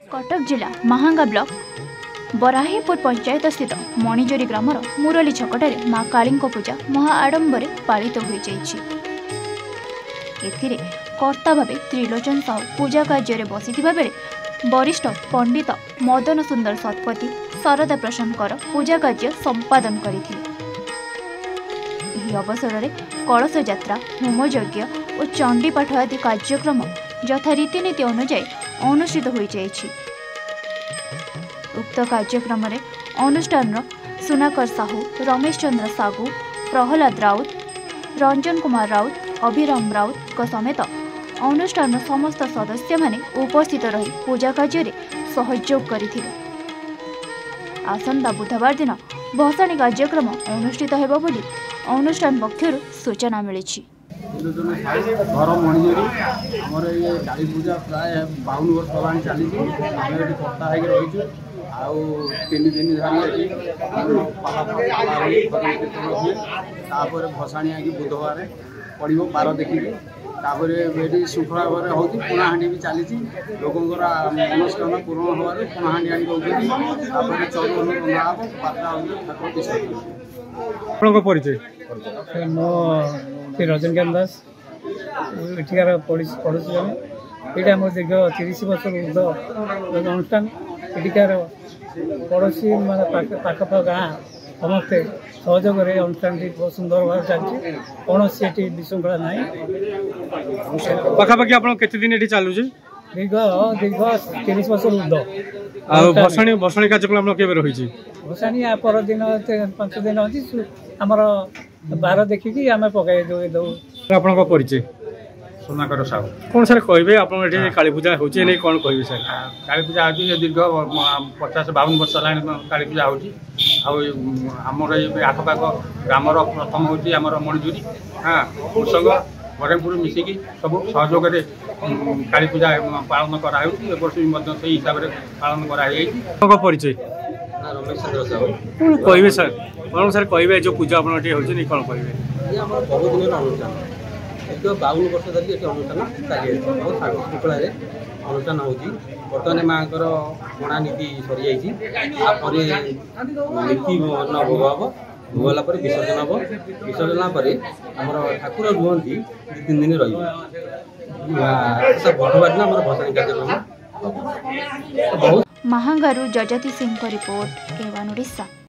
कटक जिला महांगा ब्लॉक बराहीपुर पंचायत स्थित मणिजोरी ग्रामर मुरली छकटारे माँ काली पूजा महा आडंबरे पालित हो कर्ता भावे त्रिलोचन साहू पूजा कार्य बसी बेले वरिष्ठ पंडित मदन सुंदर शतपथी शारदा प्रसन्नकर पूजा कार्य संपादन करथिले। अवसर में कलश यात्रा होमयज्ञ और चंडीपाठ आदि कार्यक्रम यथा रीतिनीति अनुजाई अनुष्ठित हो जाइछि। उक्त कार्यक्रम में अनुष्ठान सुनाकर साहू, रमेश चंद्र सागू, प्रहलाद राउत, रंजन कुमार राउत, अभिराम राउत समेत अनुष्ठान समस्त सदस्य माने उपस्थित रही पूजा कार्य सहयोग करथिले। आसंता बुधवार दिन भसाणी कार्यक्रम अनुष्ठित हेबो बोली अनुष्ठान पक्षर सूचना मिली। घर मणिजोरी आमर ये काली पूजा प्राय 52 वर्ष होगा चली कर्ता रही तीन दिन धरी भसाणी आगे बुधवार पड़ो 12 देखिए ये श्रृंखला भाव में होती पणाहां भी चली लोकंर मनस्कामना पूरण होवार पणाहां आनी रोकती चौदह रंधा हम 5टा ठाकुर विसर्जन। परिचय रजनीकांत दास एठार पड़ोसी जमे यहाँ मोर दीर्घ 30 वर्ष ऊर्ध अनुष्ठान एठार पड़ोसी माने पाखप गाँ समस्ते सहयोग अनुष्ठान बहुत सुंदर भाव चलती कौन सी विशृंखला ना पाखापाखि आप दिन ये चलुच दीर्घ 30 वर्ष ऊर्ध भसाणी भसाणी कार्यक्रम रही भसाणी या पर दिन 5 दिन अच्छी आमर 12 देखिकी आम पकई दौ आप परिचय सुनाकर साहू कौन सर कहे आप काली पूजा होने कौन कहे सर काली पूजा हो दीर्घ 50-52 वर्ष है काली पूजा होमर ये आखपाख ग्रामर प्रथम होमर मणिजोरी हाँ कुसंग बरहमपुर मिसिकी सब सहयोग काली पूजा पालन कराई हिसाब से पालन कर परिचय रमेश चंद्र साहू कहे सर कौन सर कहे जो पूजा आप होनी कौन कहे ये बहुत दिन अनुष्ठान दीर्घ 52 वर्ष धरिक ये अनुष्ठान चली बहुत शांति श्रृंखला अनुष्ठान होती बर्तमान माँ पणा नीति सरी जापर नीति न भोग हम भोगला विसर्जन हम विसर्जन पर आमर ठाकुर रुहति 2-3 दिन रही बुधवार दिन आम भसाणी कार्यक्रम बहुत महांगारू जजती सिंह रिपोर्ट A1 ओडिशा।